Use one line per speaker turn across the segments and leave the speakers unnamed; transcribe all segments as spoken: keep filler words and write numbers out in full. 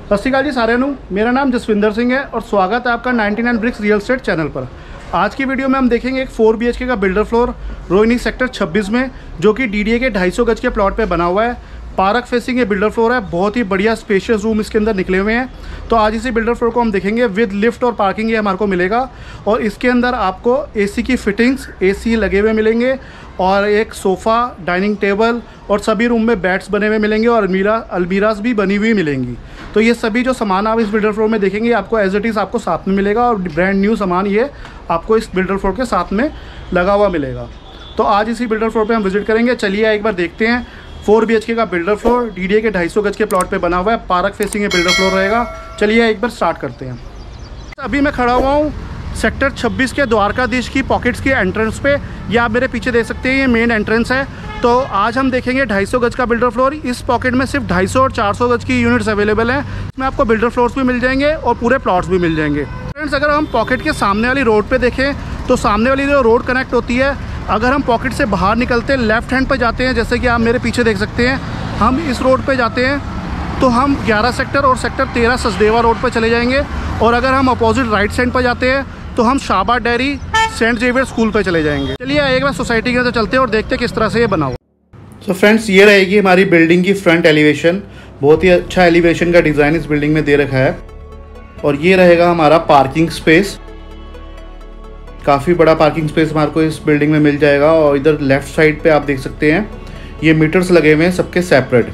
सत श्री अकाल जी साਰਿਆਂ ਨੂੰ। मेरा नाम जसविंदर सिंह है और स्वागत है आपका ninety nine bricks real estate channel पर। आज की वीडियो में हम देखेंगे एक फोर बी एच के का बिल्डर फ्लोर रोहिणी सेक्टर छब्बीस में, जो कि डी डी ए के ढाई सौ गज के प्लॉट पे बना हुआ है। पार्क फेसिंग ये बिल्डर फ्लोर है। बहुत ही बढ़िया स्पेशियस रूम इसके अंदर निकले हुए हैं। तो आज इसी बिल्डर फ्लोर को हम देखेंगे विद लिफ्ट और पार्किंग ये हमारे को मिलेगा। और इसके अंदर आपको एसी की फिटिंग्स, एसी लगे हुए मिलेंगे और एक सोफ़ा, डाइनिंग टेबल और सभी रूम में बेड्स बने हुए मिलेंगे और अलमीरा अलमीराज भी बनी हुई मिलेंगी। तो ये सभी जो सामान आप इस बिल्डर फ्लोर में देखेंगे आपको एज इट इज़ आपको साथ में मिलेगा और ब्रांड न्यू सामान ये आपको इस बिल्डर फ्लोर के साथ में लगा हुआ मिलेगा। तो आज इसी बिल्डर फ्लोर पे हम विजिट करेंगे। चलिए एक बार देखते हैं। फोर बी एच के का builder floor D D A के ढाई सौ गज के प्लॉट पे बना हुआ है। पार्क फेसिंग ये बिल्डर फ्लोर रहेगा। चलिए एक बार स्टार्ट करते हैं। अभी मैं खड़ा हुआ हूँ सेक्टर छब्बीस के द्वारकाधीश की पॉकेट्स के एंट्रेंस पे। ये आप मेरे पीछे देख सकते हैं, ये मेन एंट्रेंस है। तो आज हम देखेंगे ढाई सौ गज का बिल्डर फ्लोर। इस पॉकेट में सिर्फ ढाई सौ और चार सौ गज की यूनिट्स अवेलेबल हैं। इसमें आपको बिल्डर फ्लोर्स भी मिल जाएंगे और पूरे प्लॉट्स भी मिल जाएंगे। फ्रेंड्स, अगर हम पॉकेट के सामने वाली रोड पे देखें तो सामने वाली जो रोड कनेक्ट होती है, अगर हम पॉकेट से बाहर निकलते हैं लेफ्ट हैंड पर जाते हैं, जैसे कि आप मेरे पीछे देख सकते हैं, हम इस रोड पे जाते हैं तो हम ग्यारह सेक्टर और सेक्टर तेरह सचदेवा रोड पर चले जाएंगे। और अगर हम अपोजिट राइट साइड पर जाते हैं तो हम Shahbad Dairy Saint Xavier school पर चले जाएंगे। चलिए एक बार सोसाइटी के अंदर चलते हैं और देखते हैं किस तरह से ये बना हुआ।
सो फ्रेंड्स, ये रहेगी हमारी बिल्डिंग की फ्रंट एलिवेशन। बहुत ही अच्छा एलिवेशन का डिज़ाइन इस बिल्डिंग में दे रखा है। और ये रहेगा हमारा पार्किंग स्पेस। काफ़ी बड़ा पार्किंग स्पेस हमारे को इस बिल्डिंग में मिल जाएगा। और इधर लेफ्ट साइड पे आप देख सकते हैं ये मीटर्स लगे हुए हैं सबके सेपरेट।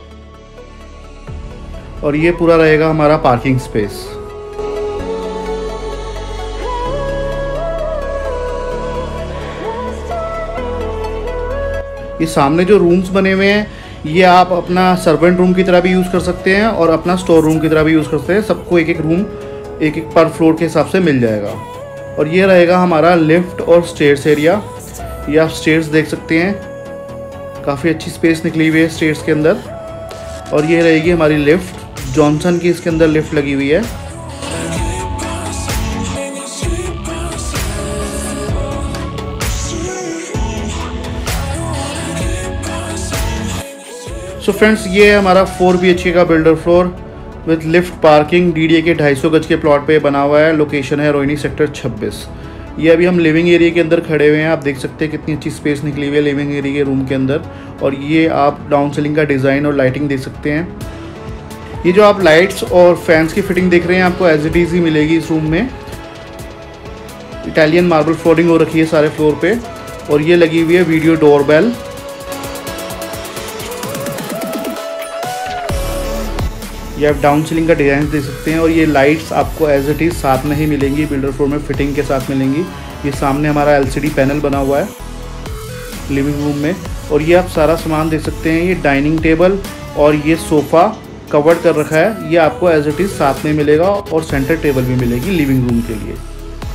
और ये पूरा रहेगा हमारा पार्किंग स्पेस। ये सामने जो रूम्स बने हुए हैं ये आप अपना सर्वेंट रूम की तरह भी यूज़ कर सकते हैं और अपना स्टोर रूम की तरह भी यूज़ कर सकते हैं। सबको एक एक रूम एक एक पर फ्लोर के हिसाब से मिल जाएगा। और ये रहेगा हमारा लिफ्ट और स्टेयर्स एरिया। ये आप स्टेयर्स देख सकते हैं, काफ़ी अच्छी स्पेस निकली हुई है स्टेयर्स के अंदर। और ये रहेगी हमारी लिफ्ट, जॉनसन की इसके अंदर लिफ्ट लगी हुई है। सो so फ्रेंड्स, ये है हमारा फोर बी एच के का builder floor with lift, parking, D D A के ढाई सौ गज के प्लॉट पे बना हुआ है। लोकेशन है रोहिणी सेक्टर छब्बीस। ये अभी हम लिविंग एरिया के अंदर खड़े हुए हैं। आप देख सकते हैं कितनी अच्छी स्पेस निकली हुई है लिविंग एरिया के रूम के अंदर। और ये आप डाउन सीलिंग का डिज़ाइन और लाइटिंग देख सकते हैं। ये जो आप लाइट्स और फैंस की फिटिंग देख रहे हैं आपको एज इट इज़ ही मिलेगी इस रूम में। इटालियन मार्बल फ्लोरिंग हो रखी है सारे फ्लोर पे। और ये लगी हुई है वीडियो डोरबेल। ये आप डाउन सीलिंग का डिज़ाइन देख सकते हैं। और ये लाइट्स आपको एज इट इज़ साथ में ही मिलेंगी, बिल्डर फ्लोर में फिटिंग के साथ मिलेंगी। ये सामने हमारा एल सी डी पैनल बना हुआ है लिविंग रूम में। और ये आप सारा सामान देख सकते हैं। ये डाइनिंग टेबल और ये सोफ़ा कवर्ड कर रखा है, ये आपको एज इट इज़ साथ में मिलेगा। और सेंटर टेबल भी मिलेगी लिविंग रूम के लिए।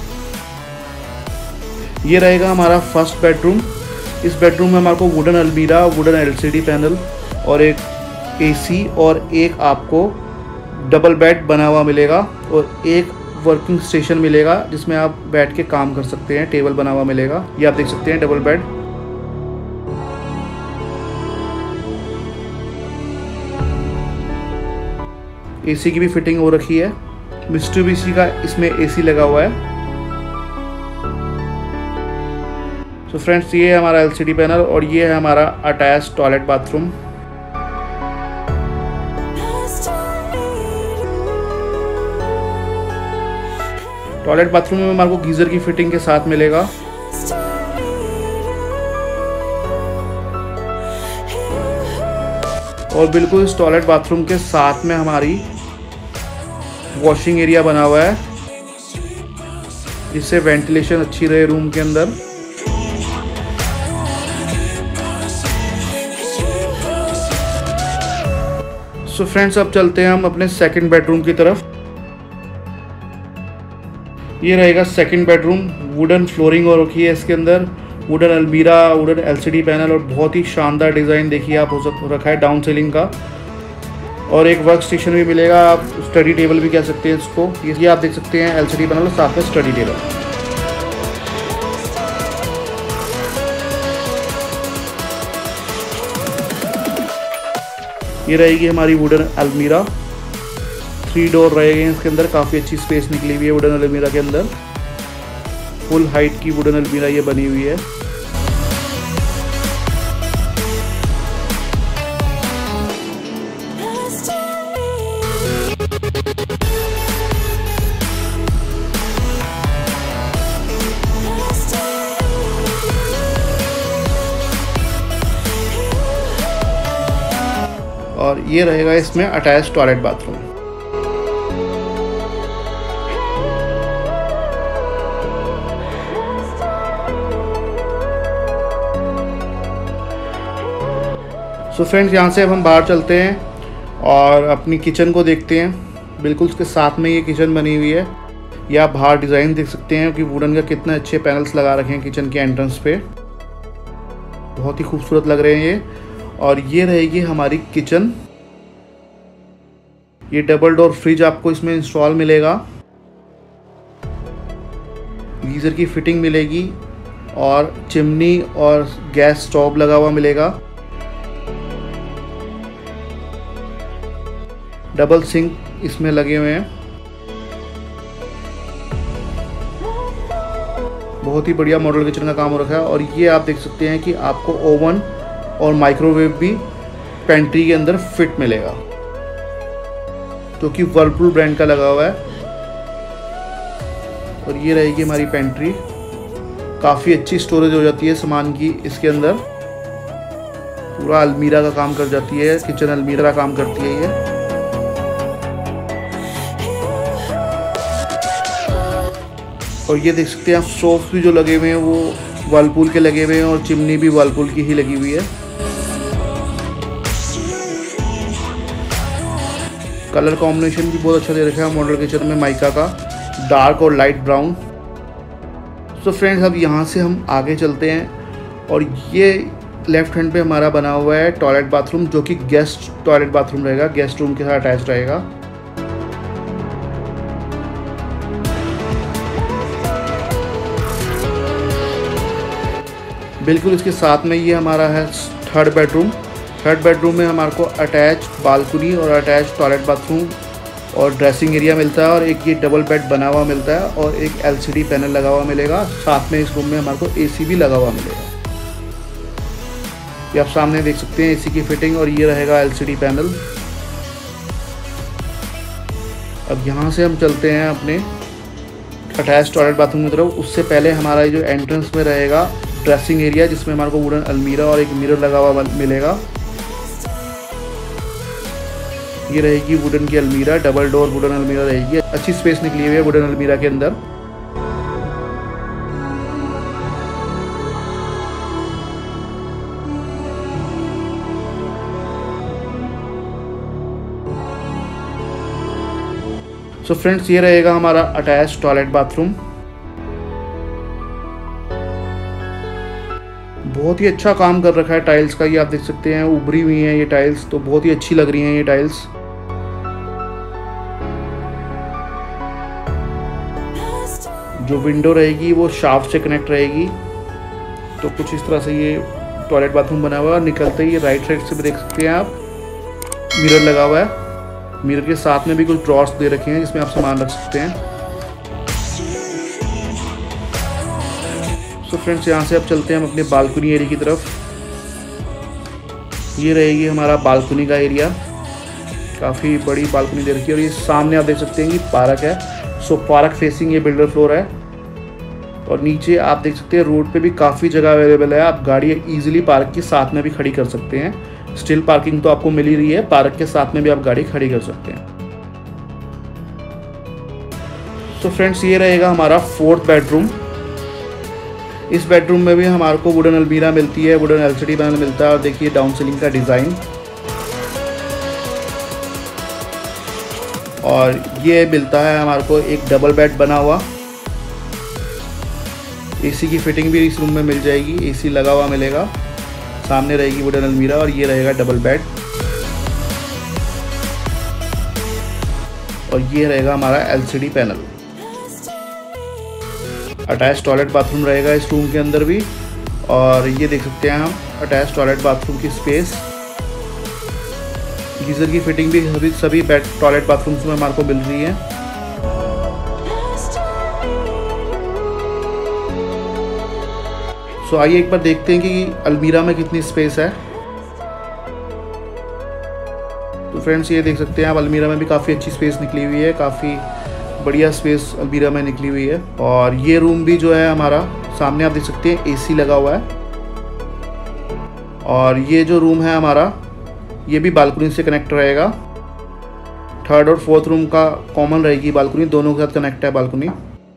ये रहेगा हमारा फर्स्ट बेडरूम। इस बेडरूम में हमारे को वुडन अलमीरा, wooden L C D panel और एक एसी और एक आपको डबल बेड बना हुआ मिलेगा। और एक वर्किंग स्टेशन मिलेगा जिसमें आप बैठ के काम कर सकते हैं। टेबल बना हुआ मिलेगा, ये आप देख सकते हैं डबल बेड। एसी की भी फिटिंग हो रखी है। मित्सुबिशी का इसमें एसी लगा हुआ है। सो so फ्रेंड्स, ये है हमारा एल सी डी पैनल और ये है हमारा attach toilet bathroom. Toilet bathroom में हमारे को गीज़र की फिटिंग के साथ मिलेगा। और बिल्कुल इस टॉयलेट बाथरूम के साथ में हमारी वॉशिंग एरिया बना हुआ है जिससे वेंटिलेशन अच्छी रहे रूम के अंदर। सो so फ्रेंड्स, अब चलते हैं हम अपने सेकंड बेडरूम की तरफ। ये रहेगा सेकंड बेडरूम। वुडन फ्लोरिंग हो रखी है इसके अंदर, वुडन अलमीरा, wooden L C D panel और बहुत ही शानदार डिज़ाइन देखिए आप हो सक रखा है डाउन सीलिंग का। और एक वर्क स्टेशन भी मिलेगा, आप स्टडी टेबल भी कह सकते हैं इसको। ये आप देख सकते हैं एल सी डी पैनल और साथ में स्टडी टेबल। ये रहेगी हमारी वुडन अलमीरा। थ्री डोर रहेंगे इसके अंदर। काफ़ी अच्छी स्पेस निकली हुई है वुडन अलमीरा के अंदर। फुल हाइट की वुडन अलमीरा ये बनी हुई है। और ये रहेगा इसमें attach toilet bathroom. So friends, यहाँ से अब हम बाहर चलते हैं और अपनी किचन को देखते हैं। बिल्कुल उसके साथ में ये किचन बनी हुई है। ये आप बाहर डिज़ाइन देख सकते हैं कि वुडन का कितने अच्छे पैनल्स लगा रखे हैं किचन के एंट्रेंस पे। बहुत ही खूबसूरत लग रहे हैं ये। और ये रहेगी हमारी किचन। ये डबल डोर फ्रिज आपको इसमें इंस्टॉल मिलेगा। गीज़र की फिटिंग मिलेगी और चिमनी और गैस स्टोव लगा हुआ मिलेगा। डबल सिंक इसमें लगे हुए हैं। बहुत ही बढ़िया मॉडल किचन का काम हो रखा है। और ये आप देख सकते हैं कि आपको ओवन और माइक्रोवेव भी पेंट्री के अंदर फिट मिलेगा, जो कि वर्लपूल ब्रांड का लगा हुआ है। और ये रहेगी हमारी पेंट्री। काफ़ी अच्छी स्टोरेज हो जाती है सामान की इसके अंदर। पूरा अलमीरा का काम कर जाती है, किचन अलमीरा का काम करती है ये। और ये देख सकते हैं आप, सोफ्ट भी जो लगे हुए हैं वो वर्लपूल के लगे हुए हैं और चिमनी भी वर्लपूल की ही लगी हुई है। कलर कॉम्बिनेशन भी बहुत अच्छा दे रखा है मॉडल किचन में माइका का, डार्क और लाइट ब्राउन। सो फ्रेंड्स, अब यहाँ से हम आगे चलते हैं और ये लेफ्ट हैंड पे हमारा बना हुआ है टॉयलेट बाथरूम, जो कि गेस्ट टॉयलेट बाथरूम रहेगा, गेस्ट रूम के साथ अटैच रहेगा। बिल्कुल इसके साथ में ये हमारा है थर्ड बेडरूम। थर्ड बेडरूम में हमारे को अटैच बालकनी और अटैच टॉयलेट बाथरूम और ड्रेसिंग एरिया मिलता है। और एक ये डबल बेड बना हुआ मिलता है और एक एलसीडी पैनल लगा हुआ मिलेगा। साथ में इस रूम में हमारे को एसी भी लगा हुआ मिलेगा। ये आप सामने देख सकते हैं एसी की फिटिंग। और ये रहेगा एलसीडी पैनल। अब यहाँ से हम चलते हैं अपने अटैच टॉयलेट बाथरूम की तरफ। उससे पहले हमारा जो एंट्रेंस में रहेगा ड्रेसिंग एरिया, जिसमें हमारे को वुडन अलमीरा और एक मिरर लगा हुआ मिलेगा। ये रहेगी वुडन की अलमीरा, डबल डोर वुडन अलमीरा रहेगी। अच्छी स्पेस निकली हुई है वुडन अलमीरा के अंदर। सो so फ्रेंड्स, ये रहेगा हमारा अटैच टॉयलेट बाथरूम। बहुत ही अच्छा काम कर रखा है टाइल्स का। ये आप देख सकते हैं उभरी हुई हैं ये टाइल्स, तो बहुत ही अच्छी लग रही हैं ये टाइल्स। जो विंडो रहेगी वो शाफ्ट से कनेक्ट रहेगी। तो कुछ इस तरह से ये टॉयलेट बाथरूम बना हुआ है। और निकलते ही राइट साइड से भी देख सकते हैं आप, मिरर लगा हुआ है। मिरर के साथ में भी कुछ ड्रॉर्स दे रखे हैं जिसमें आप सामान रख सकते हैं। सो फ्रेंड्स, यहाँ से अब चलते हैं हम अपने बालकनी एरिया की तरफ। ये रहेगी हमारा बालकनी का एरिया। काफ़ी बड़ी बालकनी दे रखी है। और ये सामने आप देख सकते हैं कि पार्क है। सो पार्क फेसिंग ये बिल्डर फ्लोर है। और नीचे आप देख सकते हैं रोड पे भी काफ़ी जगह अवेलेबल है। आप गाड़ी इजीली पार्क के साथ में भी खड़ी कर सकते हैं। स्टिल पार्किंग तो आपको मिल ही रही है, पार्क के साथ में भी आप गाड़ी खड़ी कर सकते हैं। सो फ्रेंड्स, ये रहेगा हमारा फोर्थ बेडरूम। इस बेडरूम में भी हमारे को वुडन अलमीरा मिलती है, वुडन एलसीडी पैनल मिलता है। और देखिए डाउन सीलिंग का डिज़ाइन। और ये मिलता है हमारे को एक डबल बेड बना हुआ। एसी की फिटिंग भी इस रूम में मिल जाएगी, एसी लगा हुआ मिलेगा। सामने रहेगी वुडन अलमीरा और ये रहेगा डबल बेड। और ये रहेगा हमारा LCD panel. Attach toilet bathroom रहेगा इस रूम के अंदर भी। और ये देख सकते हैं हम अटैच टॉयलेट बाथरूम की स्पेस। गीज़र की फिटिंग भी सभी सभी बेड टॉयलेट बाथरूम्स में हमारे को मिल रही है। सो so, आइए एक बार देखते हैं कि अलमीरा में कितनी स्पेस है। तो फ्रेंड्स ये देख सकते हैं आप, अलमीरा में भी काफ़ी अच्छी स्पेस निकली हुई है, काफ़ी बढ़िया स्पेस अलमीरा में निकली हुई है। और ये रूम भी जो है हमारा, सामने आप देख सकते हैं एसी लगा हुआ है। और ये जो रूम है हमारा, ये भी बालकनी से कनेक्ट रहेगा। थर्ड और फोर्थ रूम का कॉमन रहेगी बालकनी, दोनों के साथ कनेक्ट है बालकनी।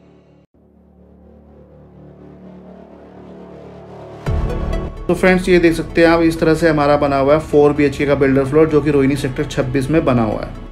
तो फ्रेंड्स ये देख सकते हैं आप, इस तरह से हमारा बना हुआ है फोर बी एच के का बिल्डर फ्लोर, जो कि रोहिणी सेक्टर छब्बीस में बना हुआ है।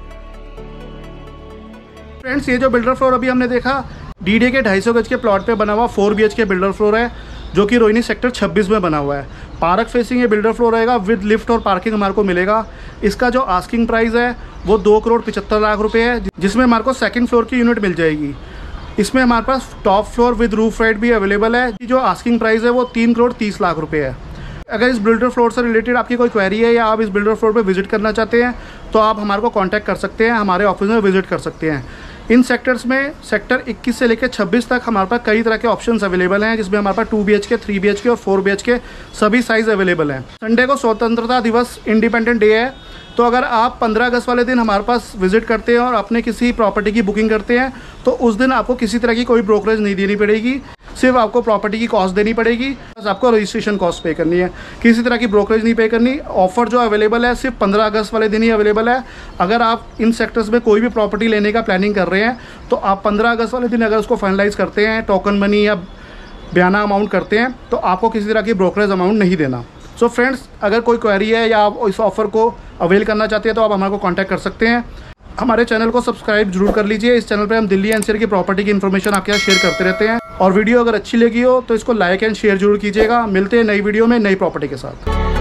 फ्रेंड्स ये जो बिल्डर फ्लोर अभी हमने देखा, डी डी के ढाई सौ गज के प्लॉट पे बना हुआ four B H K builder floor है, जो कि रोहिणी सेक्टर छब्बीस में बना हुआ है। पार्क फेसिंग ये बिल्डर फ्लोर रहेगा, विद लिफ्ट और पार्किंग हमारे को मिलेगा। इसका जो आस्किंग प्राइस है वो दो करोड़ पचहत्तर लाख रुपए है, जिसमें हमारे को सेकंड फ्लोर की यूनिट मिल जाएगी। इसमें हमारे पास top floor with roof right भी अवेलेबल है। जो आस्किंग प्राइस है वो तीन करोड़ तीस लाख रुपए है। अगर इस बिल्डर फ्लोर से रिलेटेड आपकी कोई क्वेरी है या आप इस बिल्डर फ्लोर पे विजिट करना चाहते हैं तो आप हमारे को कांटेक्ट कर सकते हैं, हमारे ऑफिस में विजिट कर सकते हैं। इन सेक्टर्स में सेक्टर इक्कीस से लेकर छब्बीस तक हमारे पास कई तरह के ऑप्शंस अवेलेबल हैं, जिसमें हमारे पास two B H K, three B H K और फोर बी एच के सभी साइज़ अवेलेबल हैं। संडे को स्वतंत्रता दिवस इंडिपेंडेंट डे है, तो अगर आप पंद्रह अगस्त वाले दिन हमारे पास विजिट करते हैं और अपने किसी प्रॉपर्टी की बुकिंग करते हैं तो उस दिन आपको किसी तरह की कोई ब्रोकरेज नहीं देनी पड़ेगी, सिर्फ आपको प्रॉपर्टी की कॉस्ट देनी पड़ेगी, बस आपको रजिस्ट्रेशन कॉस्ट पे करनी है, किसी तरह की ब्रोकरेज नहीं पे करनी। ऑफर जो अवेलेबल है सिर्फ पंद्रह अगस्त वाले दिन ही अवेलेबल है। अगर आप इन सेक्टर्स में कोई भी प्रॉपर्टी लेने का प्लानिंग कर रहे हैं तो आप पंद्रह अगस्त वाले दिन अगर उसको फाइनलाइज करते हैं, टोकन मनी या बयाना अमाउंट करते हैं, तो आपको किसी तरह की ब्रोकरेज अमाउंट नहीं देना। सो so फ्रेंड्स, अगर कोई क्वेरी है या आप इस ऑफ़र को अवेल करना चाहते हैं तो आप हमारे को कांटेक्ट कर सकते हैं। हमारे चैनल को सब्सक्राइब जरूर कर लीजिए। इस चैनल पे हम दिल्ली एनसीआर की प्रॉपर्टी की इन्फॉर्मेशन आपके साथ शेयर करते रहते हैं। और वीडियो अगर अच्छी लगी हो तो इसको लाइक एंड शेयर जरूर कीजिएगा। मिलते हैं नई वीडियो में नई प्रॉपर्टी के साथ।